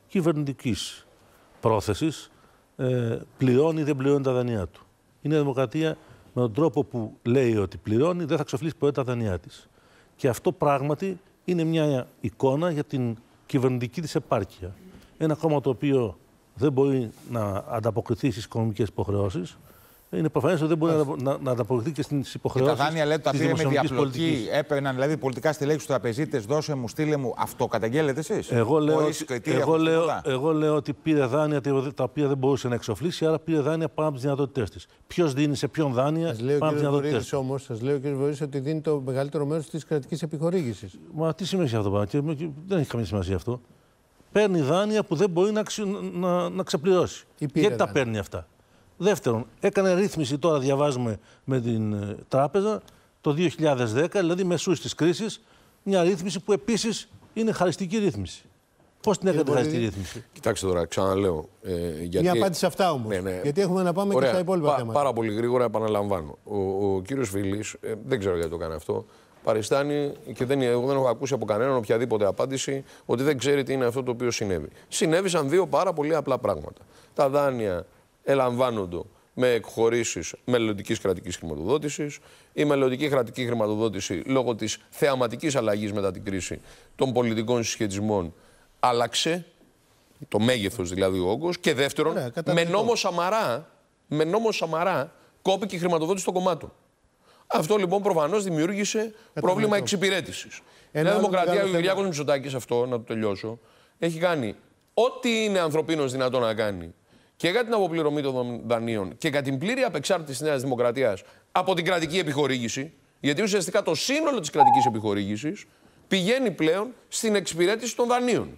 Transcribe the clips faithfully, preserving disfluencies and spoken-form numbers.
κυβερνητικής πρόθεσης ε, πληρώνει ή δεν πληρώνει τα δανειά του. Η Νέα Δημοκρατία με τον τρόπο που λέει ότι πληρώνει δεν θα ξοφλήσει ποτέ τα δανειά της. Και αυτό πράγματι είναι μια εικόνα για την κυβερνητική της επάρκεια. Ένα κόμμα το οποίο δεν μπορεί να ανταποκριθεί στις οικονομικές υποχρεώσεις. Είναι προφανές ότι δεν μπορεί να, να, να ανταποκριθεί και στις υποχρεώσεις. Και τα δάνεια, λέτε, τα πήρε με διαπλοκή. Πολιτικής. Έπαιρναν δηλαδή πολιτικά στελέχη στους τραπεζίτες, δώσε μου, στείλε μου. Αυτό καταγγέλλετε εσείς? Εγώ λέω, ότι, εγώ, λέω, εγώ λέω ότι πήρε δάνεια τα οποία δεν μπορούσε να εξοφλήσει, άρα πήρε δάνεια πάνω από τις δυνατότητές της. Ποιος δίνει σε ποιον δάνεια πάνω από τις δυνατότητές της. Όμως, σας λέει ο κ. Βορύδης ότι δίνει το μεγαλύτερο μέρος της κρατικής επιχορήγησης. Μα τι σημαίνει αυτό πάνω, και δεν έχει καμία σημασία αυτό. Παίρνει δάνεια που δεν μπορεί να, ξε, να, να ξεπληρώσει. Γιατί τα παίρνει αυτά. Δεύτερον, έκανε ρύθμιση, τώρα διαβάζουμε με την ε, τράπεζα, το δύο χιλιάδες δέκα, δηλαδή μεσούς της κρίσης, μια ρύθμιση που επίσης είναι χαριστική ρύθμιση. Πώς την έκανε χαριστική ρύθμιση? Κοιτάξτε τώρα, ξαναλέω. Ε, γιατί... Μια απάντηση σε αυτά όμως. Ναι, ναι. Γιατί έχουμε να πάμε Ωραία. και στα υπόλοιπα Πα, θέματα. Πάρα πολύ γρήγορα επαναλαμβάνω. Ο, ο κύριος Φίλης, ε, δεν ξέρω γιατί το κάνει αυτό, παριστάνει και δεν, εγώ δεν έχω ακούσει από κανέναν οποιαδήποτε απάντηση ότι δεν ξέρει τι είναι αυτό το οποίο συνέβη. Συνέβησαν δύο πάρα πολύ απλά πράγματα. Τα δάνεια ελαμβάνονται με εκχωρήσεις μελλοντικής κρατικής χρηματοδότησης. Η μελλοντική κρατική χρηματοδότηση, λόγω της θεαματικής αλλαγής μετά την κρίση των πολιτικών συσχετισμών, άλλαξε. Το μέγεθος δηλαδή ο όγκος. Και δεύτερον, Ωραία, με, νόμο Σαμαρά, με νόμο Σαμαρά κόπηκε η χρηματοδότηση των κομμάτων. Αυτό λοιπόν προφανώς δημιούργησε πρόβλημα εξυπηρέτησης. Η Νέα Δημοκρατία, ο Κυριάκος Μητσοτάκης, αυτό να το τελειώσω, έχει κάνει ό,τι είναι ανθρωπίνως δυνατό να κάνει και για την αποπληρωμή των δανείων και για την πλήρη απεξάρτηση της Νέας Δημοκρατίας από την κρατική επιχορήγηση, γιατί ουσιαστικά το σύνολο της κρατικής επιχορήγησης πηγαίνει πλέον στην εξυπηρέτηση των δανείων.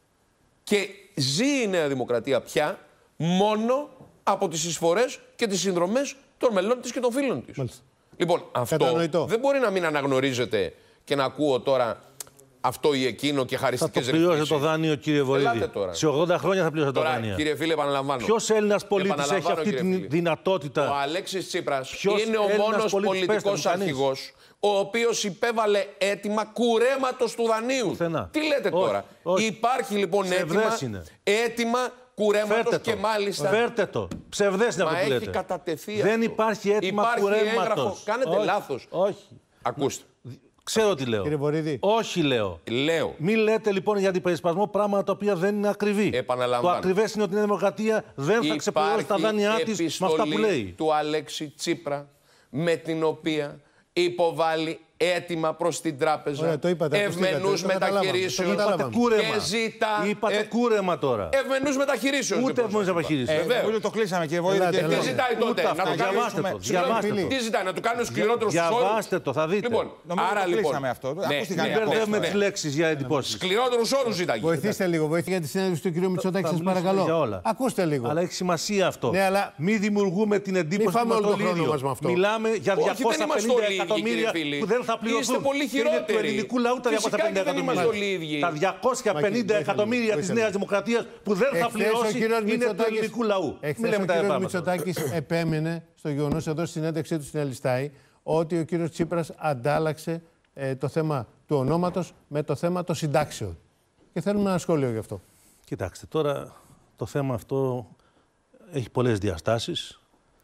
Και ζει η Νέα Δημοκρατία πια μόνο από τις εισφορές και τις συνδρομές των μελών της και των φίλων της. Μάλιστα. Λοιπόν, αυτό Κατανοητό. δεν μπορεί να μην αναγνωρίζεται και να ακούω τώρα αυτό ή εκείνο και χαριστικές ρυθμίσεις. Θα το πληρώσετε το δάνειο, κύριε Βορύδη. Σε ογδόντα χρόνια θα πληρώσετε το δάνειο. Κύριε φίλε, επαναλαμβάνω. Ποιος Έλληνας πολίτης έχει αυτή τη δυνατότητα? Ο Αλέξης Τσίπρας είναι ο μόνος πολιτικός αρχηγός ο οποίος υπέβαλε αίτημα κουρέματος του δανείου. Πουθενά. Τι λέτε όχι, τώρα? όχι. Υπάρχει λοιπόν έτοιμα, έτοιμα κουρέματος και μάλιστα. Φέρτε το. Ψευδές είναι αυτό που λέτε. Έχει κατατεθεί Δεν αυτό. υπάρχει έτοιμα κουρέματος. Κάνετε όχι, λάθος. Όχι. Ακούστε. Ξέρω τι λέω. Κύριε Βορύδη. Όχι λέω. Λέω. Μην λέτε λοιπόν για αντιπερισπασμό πράγματα τα οποία δεν είναι ακριβή. Επαναλαμβάνω. Το ακριβές είναι ότι η Νέα Δημοκρατία δεν θα ξεπληρώσει τα δάνειά της με αυτά που λέει. Του Αλέξη Τσίπρα με την οποία υποβάλλει έτοιμα προς την τράπεζα. Ωραία, το είπατε, ευμενούς μεταχειρήσεων. Είπατε κούρεμα. Και ζητά. Είπατε ε, κούρεμα τώρα. Ευμενούς μεταχειρήσεων. Ούτε ευμενούς μεταχειρήσεων. Ε, Βέβαια. Το κλείσαμε, κύριε Βορύδη. Τι ζητάει τότε? Να το διαβάστε το. Διαβάστε το. Τι ζητάει, να του κάνουν σκληρότερους τους όρους? Διαβάστε το, θα δείτε. Λοιπόν, άρα λοιπόν. Αυτό. Μην μπερδεύουμε τις λέξεις για εντυπώσεις. Σκληρότερους όρους ζητάει. Βοηθήστε λίγο, βοηθήστε για τη συνέντευξη του κ. Μητσοτάκη, σας παρακαλώ. Ακούστε λίγο. Αλλά έχει σημασία αυτό. Ναι, αλλά... Μην δημιουργούμε την εντύπωση ότι είμαστε όλοι ίδιοι. Μιλάμε για διακόσια πενήντα εκατομμύρια που δεν θα πληρωθούν. Είναι του ελληνικού λαού τα διακόσια πενήντα εκατομμύρια. Τα διακόσια πενήντα εκατομμύρια της Νέας Δημοκρατίας που δεν θα πληρώσει είναι του ελληνικού λαού. Εχθές ο κ. Μητσοτάκης επέμενε στο γεγονός εδώ στη συνέντευξή του στην Ελιστάη ότι ο κ. Τσίπρας αντάλλαξε ε, το θέμα του ονόματος με το θέμα των συντάξεων. Και θέλουμε ένα σχόλιο γι' αυτό. Κοιτάξτε, τώρα το θέμα αυτό έχει πολλές διαστάσεις.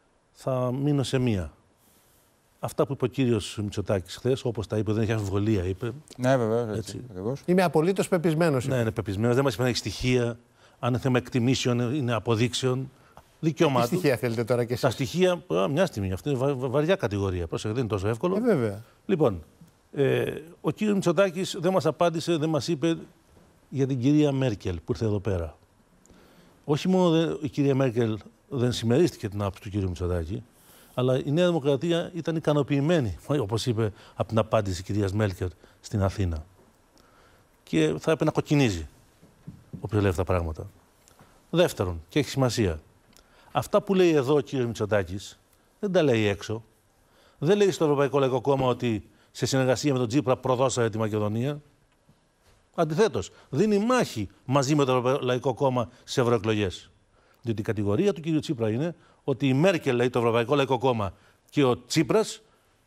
Θα μείνω σε μία. Αυτά που είπε ο κύριος Μητσοτάκης χθες, όπως τα είπε, δεν έχει αμφιβολία, είπε. Ναι, βέβαια. Έτσι. Έτσι. Είμαι απολύτως πεπισμένος. Ναι, είναι πεπισμένος. Δεν μας είπε να έχει στοιχεία. Αν είναι θέμα εκτιμήσεων, είναι αποδείξεων. Δικαίωμά του. Τι στοιχεία θέλετε τώρα και εσείς? Τα στοιχεία, α, μια στιγμή. Αυτή είναι βα, βα, βαριά κατηγορία. Πρόσεχε, δεν είναι τόσο εύκολο. Ε, βέβαια. Λοιπόν, ε, ο κύριος Μητσοτάκης δεν μας απάντησε, δεν μας είπε για την κυρία Μέρκελ που ήρθε εδώ πέρα. Όχι μόνο δε, η κυρία Μέρκελ δεν συμμερίστηκε την άποψη του κύριου Μητσοτάκη, αλλά η Νέα Δημοκρατία ήταν ικανοποιημένη, όπως είπε, από την απάντηση της κυρίας Μέρκελ στην Αθήνα. Και θα έπρεπε να κοκκινίζει όποιος λέει αυτά τα πράγματα. Δεύτερον, και έχει σημασία, αυτά που λέει εδώ ο κύριος Μητσοτάκης δεν τα λέει έξω. Δεν λέει στο Ευρωπαϊκό Λαϊκό Κόμμα ότι σε συνεργασία με τον Τσίπρα προδώσαμε τη Μακεδονία. Αντιθέτως, δίνει μάχη μαζί με το Ευρωπαϊκό Λαϊκό Κόμμα στις ευρωεκλογές. Διότι η κατηγορία του κύριου Τσίπρα είναι ότι η Μέρκελ, λέει το Ευρωπαϊκό Λαϊκό Κόμμα, και ο Τσίπρας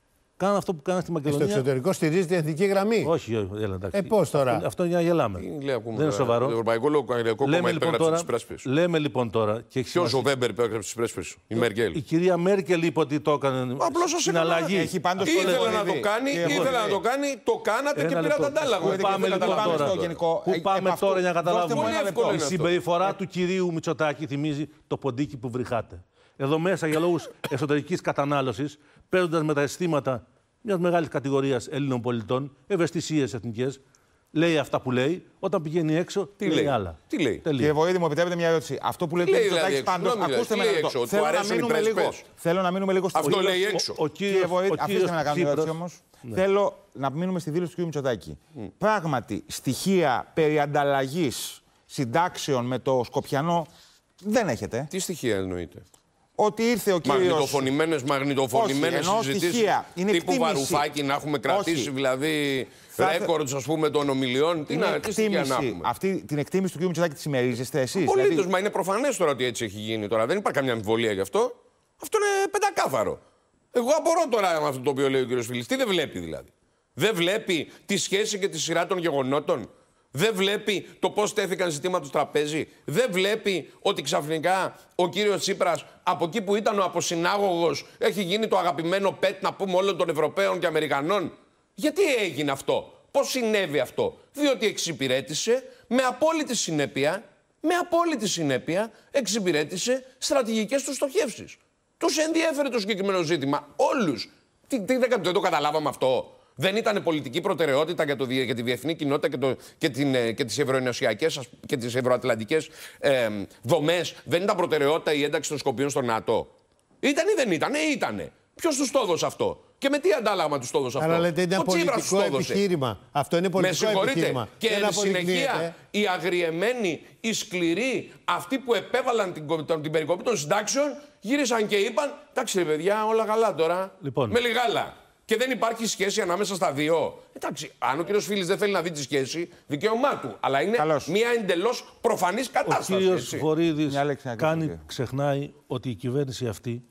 Κάναν αυτό που κάναν στη Μακεδονία. Στο εξωτερικό στηρίζει την εθνική γραμμή. Όχι, έλα, εντάξει. Ε, πώς τώρα. Αυτό, αυτό είναι για να γελάμε. Λέει, ακούμε, δεν είναι σοβαρό. Το Ευρωπαϊκό Λογικό Κόμμα υπέγραψε τις πρέσβεις. Λέμε λοιπόν τώρα. Ποιος ο Βέμπερ υπέγραψε τις πρέσβεις, η Μέρκελ. Η κυρία Μέρκελ είπε ότι το έκανε στην αλλαγή. Έχει πάντως ήθελε να το κάνει, ήθελε να το κάνει, το κάνατε και πήρατε αντάλλαγμα. Πού πάμε λοιπόν τώρα. Πού πάμε τώρα για να καταλάβουμε. Η συμπεριφορά του κυρίου Μητσοτάκη θυμίζει το ποντίκι που βρυχάτε. Εδώ μέσα για λόγους εσωτερικής κατανάλωσης, παίζοντας με τα αισθήματα μιας μεγάλης κατηγορίας Έλληνων πολιτών, ευαισθησίες εθνικές, λέει αυτά που λέει, όταν πηγαίνει έξω, τι λέει, λέει άλλα. Τι λέει. Κύριε Βοήδη, μου επιτρέπετε μια ερώτηση. Αυτό που λέει ο Μητσοτάκης πάντως, ακούστε με αυτό. Θέλω να μείνουμε λίγο. Θέλω να μείνουμε λίγο στο αυτό λέει έξω. Ο, ο κύριε Βοήδη, αφήστε με να κάνω μια ερώτηση όμως. Ναι. Θέλω να μείνουμε στη δήλωση του κ. Μητσοτάκη. Mm. Πράγματι, στοιχεία περί ανταλλαγής συντάξεων με το Σκοπιανό δεν έχετε. Τι στοιχεία εννοείτε. Ότι ήρθε ο κύριος... Μαγνητοφωνημένες, μαγνητοφωνημένες συζητήσεις τύπου Βαρουφάκη να έχουμε κρατήσει, όχι. Δηλαδή ρέκορντς, ας πούμε, των ομιλιών. Τι να έχουμε. Αυτή την εκτίμηση του κ. Μητσοτάκη τη συμμερίζεστε εσείς. Απολύτως, δηλαδή... μα είναι προφανές τώρα ότι έτσι έχει γίνει τώρα. Δεν υπάρχει καμιά αμφιβολία γι' αυτό. Αυτό είναι πεντακάθαρο. Εγώ απορώ τώρα με αυτό το οποίο λέει ο κ. Φίλης. Τι δεν βλέπει δηλαδή. Δεν βλέπει τη σχέση και τη σειρά των γεγονότων. Δεν βλέπει το πώς τέθηκαν ζητήματα στο τραπέζι. Δεν βλέπει ότι ξαφνικά ο κύριος Τσίπρας από εκεί που ήταν ο αποσυνάγωγος έχει γίνει το αγαπημένο πετ, να πούμε, όλων των Ευρωπαίων και Αμερικανών. Γιατί έγινε αυτό. Πώς συνέβη αυτό. Διότι εξυπηρέτησε με απόλυτη συνέπεια, με απόλυτη συνέπεια εξυπηρέτησε στρατηγικές του στοχεύσεις. Τους ενδιέφερε το συγκεκριμένο ζήτημα. Όλους. Τι, τι, δεν, δεν το καταλάβαμε αυτό. Δεν ήταν πολιτική προτεραιότητα για, το, για τη διεθνή κοινότητα και, το, και, την, και τις ευρωενωσιακές και τις ευρωατλαντικές ε, δομές. Δεν ήταν προτεραιότητα η ένταξη των Σκοπίων στο ΝΑΤΟ. Ήταν ή δεν ήταν, ήτανε. Ποιος τους το έδωσε αυτό. Και με τι αντάλλαγμα τους το έδωσε αυτό. Αλλά λέτε είναι ένα πολιτικό επιχείρημα. Αυτό είναι πολιτικό επιχείρημα. Και εν συνεχεία οι αγριεμένοι, οι σκληροί, αυτοί που επέβαλαν την, την, την περικοπή των συντάξεων, γύρισαν και είπαν: εντάξει, ρε παιδιά, όλα καλά τώρα. Λοιπόν. Με λιγάλα. Και δεν υπάρχει σχέση ανάμεσα στα δύο. Εντάξει, αν ο κύριος Φίλης δεν θέλει να δει τη σχέση, δικαίωμά του. Αλλά είναι καλώς. Μια εντελώς προφανής κατάσταση. Ο κύριος Βορίδης κάνει, ξεχνάει ότι η κυβέρνηση αυτή,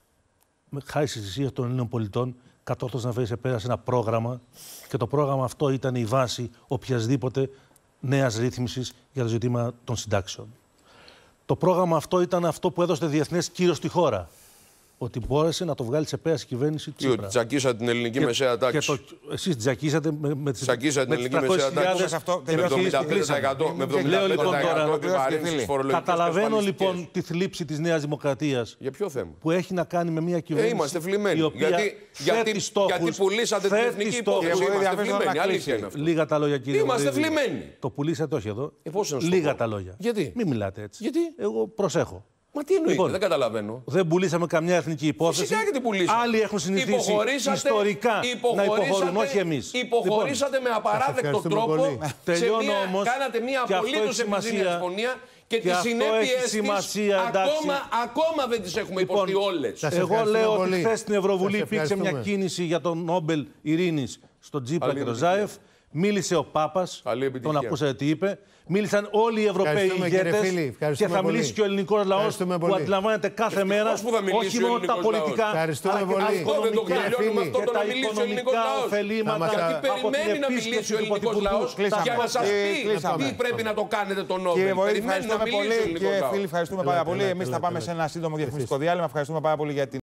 χάρη στη θυσία των Ελλήνων πολιτών, κατόρθωσε να φέρει σε πέρα σε ένα πρόγραμμα και το πρόγραμμα αυτό ήταν η βάση οποιασδήποτε νέας ρύθμισης για το ζήτημα των συντάξεων. Το πρόγραμμα αυτό ήταν αυτό που έδωσε διεθνές κύρος στη χώρα. Ότι μπόρεσε να το βγάλει σε πέρα η κυβέρνηση Τσίπρα. Ότι τσακίσατε την ελληνική και, μεσαία τάξη. Εσείς τσακίσατε με, με τις τσακίσατε την ελληνική μεσαία τάξη. Με εβδομήντα πέντε τοις εκατό επιβάρυνσης φορολογικής. Καταλαβαίνω λοιπόν τη θλίψη της Νέας Δημοκρατίας. Για ποιο θέμα. Που έχει να κάνει με μια κυβέρνηση. Ε, είμαστε φλιμμένοι. Γιατί, γιατί, γιατί πουλήσατε την εθνική υπόθεση. Είμαστε φλιμμένοι. Αλήθεια είναι αυτό. Λίγα τα λόγια, κύριε. Είμαστε φλιμμένοι. Το πουλήσατε όχι εδώ. Λίγα τα λόγια. Γιατί. Μην μιλάτε έτσι. Γιατί. Εγώ προσέχω. Μα τι εννοείται, λοιπόν, δεν καταλαβαίνω. Δεν πουλήσαμε καμιά εθνική υπόθεση. Φυσικά και την πουλήσαμε. Άλλοι έχουν συνηθίσει ιστορικά να υποχωρούν, όχι εμείς. Υποχωρήσατε λοιπόν, με απαράδεκτο τρόπο. Σε μια, όμως, κάνατε μια απολύτως επιζήμια συμφωνία και, και τις συνέπειες της ακόμα, ακόμα δεν τις έχουμε λοιπόν, υποστεί όλες. Εγώ λέω πολύ. Ότι χθες στην Ευρωβουλή υπήρξε μια κίνηση για τον Νόμπελ Ειρήνης στον Τζίπρα και τον Ζάεφ. Μίλησε ο Πάπας, τον ακούσατε τι είπε. Μίλησαν όλοι οι Ευρωπαίοι ηγέτες και θα μιλήσει πολύ. Και ο ελληνικός λαός που πολύ. Αντιλαμβάνεται κάθε μέρα όχι μόνο τα πολιτικά αλλά και τα οικονομικά ωφελήματα από την επίσκεψη του Πρωθυπουργού. Για να σας πει τι πρέπει να το κάνετε τον Νόμπελ. Κύριε Βοήδη, ευχαριστούμε πολύ. Κύριε Φίλη, ευχαριστούμε πάρα πολύ. Εμείς θα πάμε σε ένα σύντομο διαφημιστικό διάλειμμα. Ευχαριστούμε πάρα πολύ για την